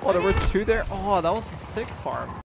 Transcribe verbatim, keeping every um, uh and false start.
Oh, there were two there. Oh, that was a sick farm.